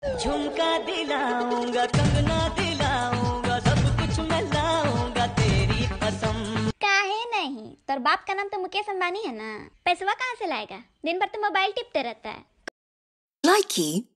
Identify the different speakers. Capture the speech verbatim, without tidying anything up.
Speaker 1: झुमका दिलाऊंगा, कंगना दिलाऊंगा, सब कुछ मैं लाऊंगा तेरी कसम।
Speaker 2: काहे नहीं, तोर बाप का नाम तो मुकेश अंबानी है ना, पैसवा कहाँ से लाएगा? दिन भर तो मोबाइल टिपते रहता है।
Speaker 3: Likey